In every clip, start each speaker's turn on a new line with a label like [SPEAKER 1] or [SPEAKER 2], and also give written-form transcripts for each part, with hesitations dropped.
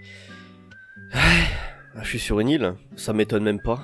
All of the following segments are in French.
[SPEAKER 1] Je suis sur une île, ça m'étonne même pas.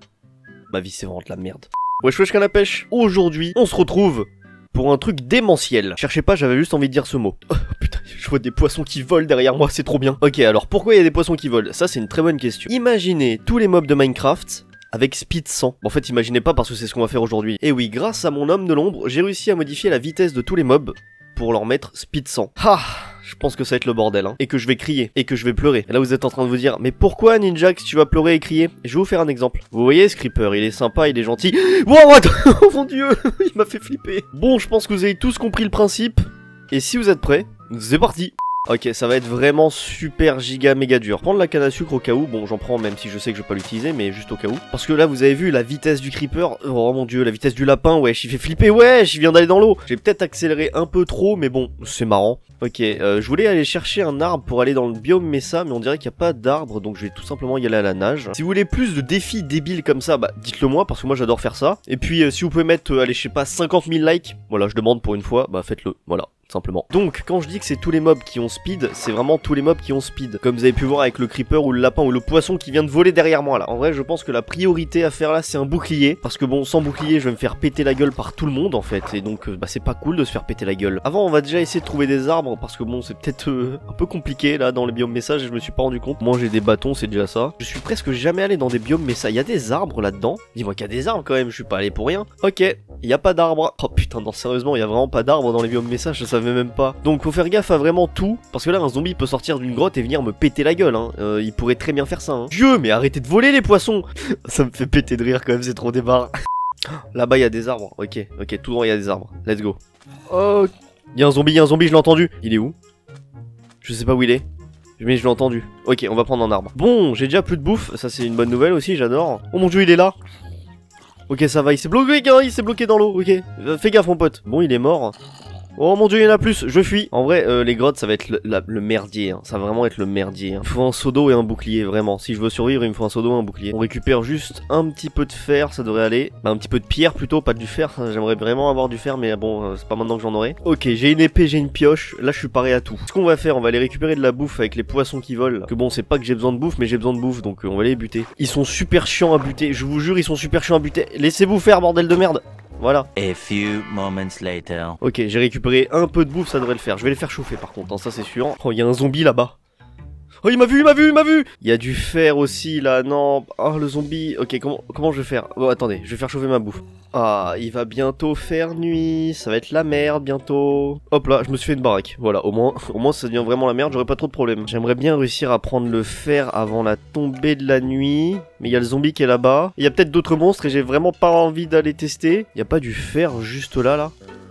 [SPEAKER 1] Ma vie c'est vraiment de la merde. Wesh wesh canne à pêche. Aujourd'hui, on se retrouve pour un truc démentiel. Cherchez pas, j'avais juste envie de dire ce mot. Oh putain, je vois des poissons qui volent derrière moi, c'est trop bien. Ok, alors pourquoi il y a des poissons qui volent? Ça c'est une très bonne question. Imaginez tous les mobs de Minecraft avec speed 100. En fait, imaginez pas parce que c'est ce qu'on va faire aujourd'hui. Et oui, grâce à mon homme de l'ombre, j'ai réussi à modifier la vitesse de tous les mobs pour leur mettre speed 100. Ah, je pense que ça va être le bordel, hein. Et que je vais crier, et que je vais pleurer. Et là, vous êtes en train de vous dire, mais pourquoi, Ninjax, tu vas pleurer et crier? Je vais vous faire un exemple. Vous voyez ce creeper, il est sympa, il est gentil. Wow, what? Oh mon dieu, il m'a fait flipper. Bon, je pense que vous avez tous compris le principe. Et si vous êtes prêts, c'est parti. Ok, ça va être vraiment super giga méga dur. Prendre la canne à sucre au cas où, bon j'en prends même si je sais que je vais pas l'utiliser, mais juste au cas où. Parce que là vous avez vu la vitesse du creeper, oh mon dieu, la vitesse du lapin, wesh, il fait flipper, wesh, il vient d'aller dans l'eau. J'ai peut-être accéléré un peu trop, mais bon, c'est marrant. Ok, je voulais aller chercher un arbre pour aller dans le biome Mesa, mais on dirait qu'il n'y a pas d'arbre, donc je vais tout simplement y aller à la nage. Si vous voulez plus de défis débiles comme ça, bah dites-le moi, parce que moi j'adore faire ça. Et puis si vous pouvez mettre, allez je sais pas, 50 000 likes, voilà, je demande pour une fois, bah faites-le, voilà. Simplement. Donc, quand je dis que c'est tous les mobs qui ont speed, c'est vraiment tous les mobs qui ont speed. Comme vous avez pu voir avec le creeper ou le lapin ou le poisson qui vient de voler derrière moi là. En vrai, je pense que la priorité à faire là, c'est un bouclier. Parce que bon, sans bouclier, je vais me faire péter la gueule par tout le monde en fait. Et donc, bah c'est pas cool de se faire péter la gueule. Avant, on va déjà essayer de trouver des arbres. Parce que bon, c'est peut-être un peu compliqué là dans les biomes messages et je me suis pas rendu compte. Moi, j'ai des bâtons, c'est déjà ça. Je suis presque jamais allé dans des biomes messages. Il y a des arbres là-dedans. Dis-moi qu'il y a des arbres quand même, je suis pas allé pour rien. Ok, il y a pas d'arbres. Oh putain, non, sérieusement, il y a vraiment pas d'arbres dans les biomes messages, je savais même pas. Donc faut faire gaffe à vraiment tout, parce que là un zombie peut sortir d'une grotte et venir me péter la gueule, hein. Il pourrait très bien faire ça, hein. Dieu, mais arrêtez de voler les poissons. Ça me fait péter de rire quand même, c'est trop débarras. Là-bas il y a des arbres, ok, tout droit il y a des arbres, let's go. Oh, il y a un zombie, je l'ai entendu. Il est où? Je sais pas où il est, mais je l'ai entendu. Ok, on va prendre un arbre. Bon, j'ai déjà plus de bouffe, ça c'est une bonne nouvelle aussi, j'adore. Oh mon dieu, il est là. Ok, ça va, il s'est bloqué dans l'eau, ok. Fais gaffe mon pote. Bon, il est mort. Oh mon dieu, il y en a plus, je fuis. En vrai, les grottes, ça va être le merdier, hein. Ça va vraiment être le merdier, hein. Il faut un seau d'eau et un bouclier, vraiment. Si je veux survivre, il me faut un seau d'eau et un bouclier. On récupère juste un petit peu de fer, ça devrait aller. Bah, un petit peu de pierre plutôt, pas du fer. J'aimerais vraiment avoir du fer, mais bon, c'est pas maintenant que j'en aurai. Ok, j'ai une épée, j'ai une pioche. Là, je suis paré à tout. Ce qu'on va faire, on va aller récupérer de la bouffe avec les poissons qui volent. Que bon, c'est pas que j'ai besoin de bouffe, mais j'ai besoin de bouffe, donc on va les buter. Ils sont super chiants à buter, je vous jure, ils sont super chiants à buter. Laissez-vous faire, bordel de merde. Voilà.
[SPEAKER 2] A few moments later.
[SPEAKER 1] Ok, j'ai récupéré un peu de bouffe, ça devrait le faire. Je vais les faire chauffer par contre, hein, ça c'est sûr. Oh, il y a un zombie là-bas. Oh, il m'a vu. Il y a du fer aussi là, non. Oh, le zombie. Ok, comment je vais faire? Oh, attendez, je vais faire chauffer ma bouffe. Ah, il va bientôt faire nuit, ça va être la merde bientôt. Hop là, je me suis fait une baraque. Voilà, au moins ça devient vraiment la merde, j'aurai pas trop de problèmes. J'aimerais bien réussir à prendre le fer avant la tombée de la nuit. Mais il y a le zombie qui est là-bas. Il y a peut-être d'autres monstres et j'ai vraiment pas envie d'aller tester. Il y a pas du fer juste là.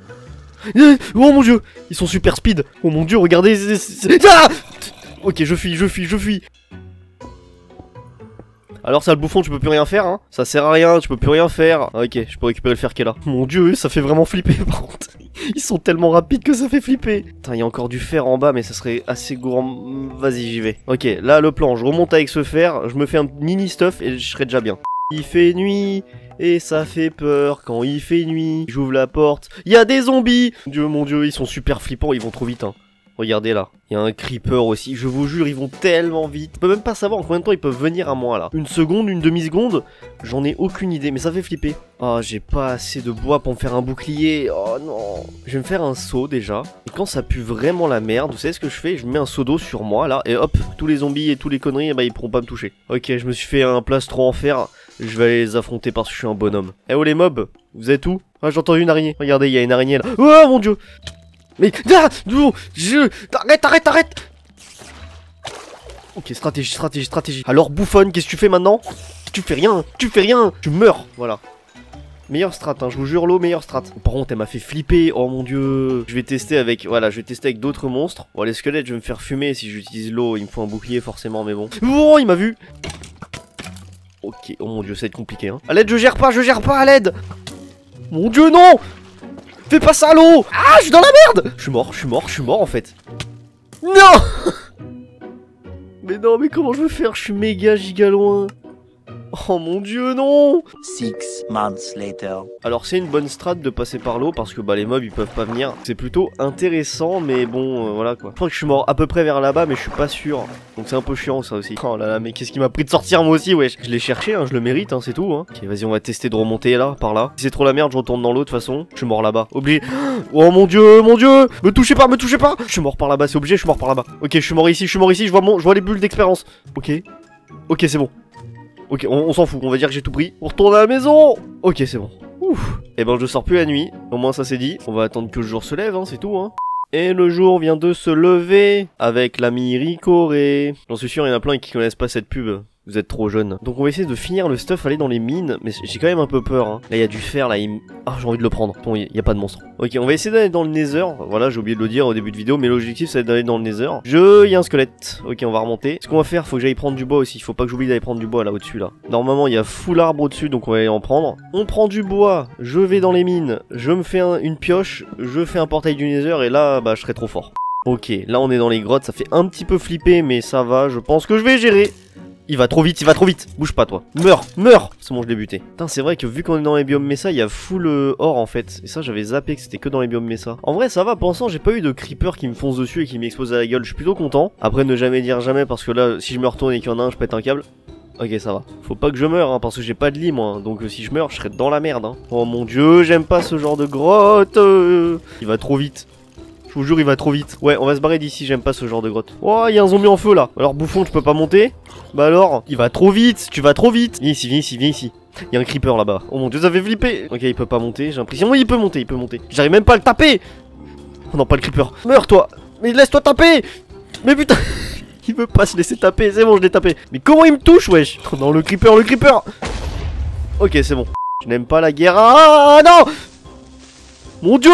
[SPEAKER 1] Oh mon dieu, ils sont super speed. Oh mon dieu, regardez. Ah, ok, je fuis. Alors ça, le bouffon, tu peux plus rien faire, hein. Ça sert à rien, tu peux plus rien faire. Ok, je peux récupérer le fer qui est là. Mon dieu, ça fait vraiment flipper par contre. Ils sont tellement rapides que ça fait flipper. Putain, il y a encore du fer en bas, mais ça serait assez gourmand. Vas-y, j'y vais. Ok, là, le plan, je remonte avec ce fer, je me fais un mini stuff et je serai déjà bien. Il fait nuit et ça fait peur quand il fait nuit. J'ouvre la porte, il y a des zombies. Mon dieu, ils sont super flippants, ils vont trop vite, hein. Regardez là, il y a un creeper aussi, je vous jure, ils vont tellement vite. Je peux même pas savoir en combien de temps ils peuvent venir à moi là. Une seconde, une demi-seconde, j'en ai aucune idée, mais ça fait flipper. Oh, j'ai pas assez de bois pour me faire un bouclier, oh non. Je vais me faire un seau déjà, et quand ça pue vraiment la merde, vous savez ce que je fais? Je mets un seau d'eau sur moi là, et hop, tous les zombies et tous les conneries, bah ils pourront pas me toucher. Ok, je me suis fait un plastron en fer, je vais aller les affronter parce que je suis un bonhomme. Eh oh les mobs, vous êtes où? Ah, j'ai entendu une araignée, regardez, il y a une araignée là. Oh mon dieu. Mais arrête. Ok, stratégie. Alors bouffonne, qu'est-ce que tu fais maintenant? Tu fais rien, tu meurs. Voilà. Meilleure strat, hein, je vous jure, l'eau, meilleure strat. Par contre, elle m'a fait flipper, oh mon dieu. Je vais tester avec d'autres monstres. Bon, les squelettes, je vais me faire fumer si j'utilise l'eau. Il me faut un bouclier forcément, mais bon. Oh, il m'a vu. Ok, oh mon dieu, ça va être compliqué, hein. À l'aide, je gère pas, à l'aide. Mon dieu, non. Fais pas ça à l'eau! Ah, je suis dans la merde! Je suis mort en fait. Non! Mais non, mais comment je veux faire? Je suis méga giga loin. Oh mon dieu, non!
[SPEAKER 2] 6 months later.
[SPEAKER 1] Alors c'est une bonne strat de passer par l'eau parce que bah les mobs ils peuvent pas venir. C'est plutôt intéressant mais bon voilà quoi. Je crois que je suis mort à peu près vers là-bas mais je suis pas sûr. Donc c'est un peu chiant ça aussi. Oh là là mais qu'est-ce qui m'a pris de sortir moi aussi wesh. Je l'ai cherché hein, je le mérite hein, c'est tout hein. Ok vas-y on va tester de remonter là, par là. Si c'est trop la merde je retourne dans l'eau de toute façon. Je suis mort là-bas. Obligé. Oh mon dieu, mon dieu. Me touchez pas, me touchez pas. Je suis mort par là-bas, c'est obligé, je suis mort par là-bas. Ok je suis mort ici, je vois les bulles d'expérience. Ok. Ok c'est bon. Ok, on s'en fout, on va dire que j'ai tout pris. On retourne à la maison. Ok, c'est bon. Ouf. Et ben je sors plus la nuit, au moins ça c'est dit. On va attendre que le jour se lève, hein, c'est tout, hein. Et le jour vient de se lever avec l'ami Ricoré. J'en suis sûr, il y en a plein qui connaissent pas cette pub. Vous êtes trop jeune. Donc on va essayer de finir le stuff, aller dans les mines. Mais j'ai quand même un peu peur, hein. Là il y a du fer, là ah j'ai envie de le prendre. Bon, il y a pas de monstre. Ok, on va essayer d'aller dans le nether. Voilà, j'ai oublié de le dire au début de vidéo. Mais l'objectif c'est d'aller dans le nether. Il y a un squelette. Ok, on va remonter. Ce qu'on va faire, faut que j'aille prendre du bois aussi. Faut pas que j'oublie d'aller prendre du bois là au-dessus là. Normalement il y a full arbre au-dessus, donc on va aller en prendre. On prend du bois, je vais dans les mines. Je me fais une pioche, je fais un portail du nether et là bah je serai trop fort. Ok, là on est dans les grottes, ça fait un petit peu flipper mais ça va, je pense que je vais gérer. Il va trop vite, bouge pas toi. Meurs. C'est bon je l'ai buté. Putain c'est vrai que vu qu'on est dans les biomes Mesa, il y a full or en fait. Et ça j'avais zappé que c'était que dans les biomes Mesa. En vrai ça va, pour l'instant j'ai pas eu de creeper qui me fonce dessus et qui m'explose à la gueule, je suis plutôt content. Après ne jamais dire jamais parce que là si je me retourne et qu'il y en a un je pète un câble. Ok ça va. Faut pas que je meure hein, parce que j'ai pas de lit moi. Donc si je meurs je serai dans la merde hein. Oh mon dieu j'aime pas ce genre de grotte. Il va trop vite. Je vous jure il va trop vite. Ouais on va se barrer d'ici, j'aime pas ce genre de grotte. Oh il y a un zombie en feu là. Alors bouffon tu peux pas monter. Bah alors, il va trop vite, tu vas trop vite. Viens ici. Il y a un creeper là-bas. Oh mon dieu ça fait flipper. Ok il peut pas monter, j'ai l'impression. Oui il peut monter. J'arrive même pas à le taper. Oh non pas le creeper. Meurs toi. Mais laisse-toi taper. Mais putain. Il veut pas se laisser taper, c'est bon je l'ai tapé. Mais comment il me touche wesh. Oh non le creeper. Ok c'est bon. Je n'aime pas la guerre. Ah non. Mon dieu.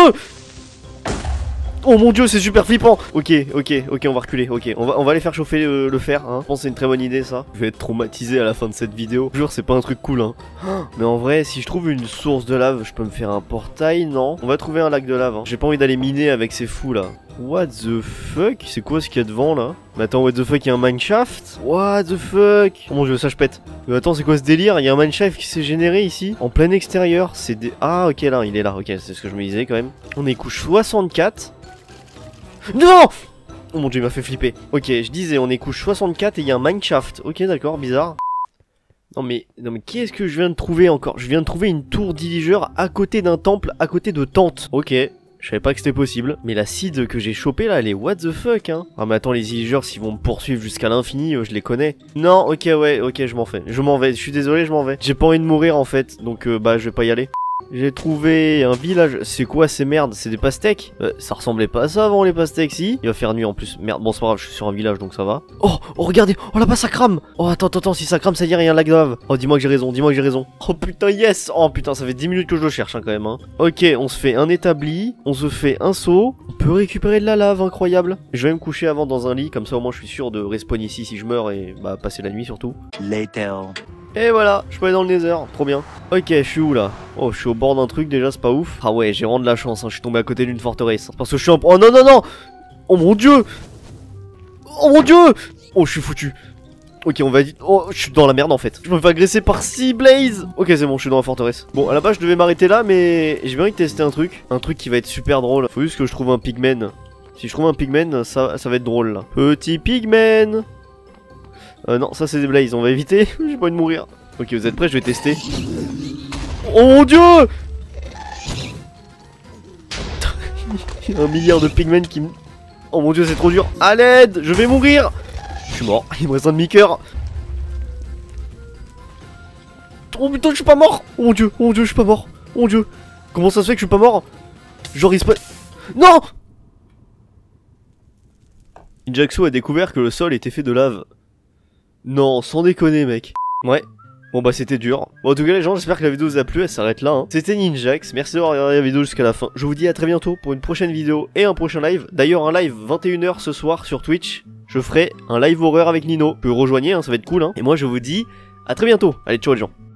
[SPEAKER 1] Oh mon dieu c'est super flippant. Ok on va reculer. Ok on va aller faire chauffer le fer hein. Je pense que c'est une très bonne idée ça. Je vais être traumatisé à la fin de cette vidéo. Je jure c'est pas un truc cool hein. Mais en vrai si je trouve une source de lave je peux me faire un portail non. On va trouver un lac de lave hein. J'ai pas envie d'aller miner avec ces fous là. What the fuck. C'est quoi ce qu'il y a devant là. Mais attends what the fuck il y a un mineshaft. What the fuck. Oh mon dieu ça je pète. Mais attends c'est quoi ce délire. Il y a un mineshaft qui s'est généré ici. En plein extérieur. C'est des... Ah ok là il est là. Ok c'est ce que je me disais quand même. On est couche 64. Non. Oh mon dieu il m'a fait flipper. Ok je disais on est couche 64 et il y a un mineshaft. Ok d'accord bizarre. Non mais qu'est-ce que je viens de trouver encore. Je viens de trouver une tour d'illigeur à côté d'un temple, à côté de tentes. Ok je savais pas que c'était possible. Mais la seed que j'ai chopée là elle est what the fuck hein. Ah mais attends les illigeurs s'ils vont me poursuivre jusqu'à l'infini je les connais. Non ok ouais ok je m'en vais. Je suis désolé je m'en vais. J'ai pas envie de mourir en fait. Donc bah je vais pas y aller. J'ai trouvé un village. C'est quoi ces merdes? C'est des pastèques? Ça ressemblait pas à ça avant les pastèques si. Il va faire nuit en plus. Merde, bon c'est pas grave, je suis sur un village donc ça va. Oh regardez. Oh là-bas ça crame. Oh attends, si ça crame ça y est, il y a un lac de lave. Oh dis-moi que j'ai raison. Oh putain yes. Oh putain ça fait 10 minutes que je le cherche hein, quand même hein. Ok on se fait un établi. On se fait un seau. On peut récupérer de la lave, incroyable. Je vais me coucher avant dans un lit. Comme ça au moins je suis sûr de respawn ici si je meurs et bah passer la nuit surtout.
[SPEAKER 2] Later.
[SPEAKER 1] Et voilà, je peux aller dans le nether, trop bien. Ok, je suis où là? Oh, je suis au bord d'un truc déjà, c'est pas ouf. Ah ouais, j'ai vraiment de la chance, hein. Je suis tombé à côté d'une forteresse. Parce que je suis en... Oh non. Oh mon dieu. Oh, je suis foutu. Ok, on va dire... Oh, je suis dans la merde en fait. Je me fais agresser par Sea Blaze. Ok, c'est bon, je suis dans la forteresse. Bon, à la base, je devais m'arrêter là, mais j'ai bien envie de tester un truc. Un truc qui va être super drôle. Faut juste que je trouve un pigman. Si je trouve un pigman, ça va être drôle là. Petit pigman. Non, ça c'est des blazes, on va éviter. J'ai pas envie de mourir. Ok, vous êtes prêts? Je vais tester. Oh mon dieu. Il y a 1 milliard de pigmen qui me... Oh mon dieu, c'est trop dur. À l'aide, je vais mourir. Je suis mort, il me reste un demi-coeur. Oh putain, je suis pas mort. Oh mon dieu, je suis pas mort. Oh mon dieu. Comment ça se fait que je suis pas mort? Genre il se passe... Non. Ninjaxo a découvert que le sol était fait de lave. Non, sans déconner mec. Ouais. Bon bah c'était dur. Bon en tout cas les gens j'espère que la vidéo vous a plu, elle s'arrête là hein. C'était Ninjax, merci d'avoir regardé la vidéo jusqu'à la fin. Je vous dis à très bientôt pour une prochaine vidéo et un prochain live. D'ailleurs un live 21 h ce soir sur Twitch. Je ferai un live horreur avec Nino. Vous pouvez rejoindre hein, ça va être cool hein. Et moi je vous dis à très bientôt. Allez ciao les gens.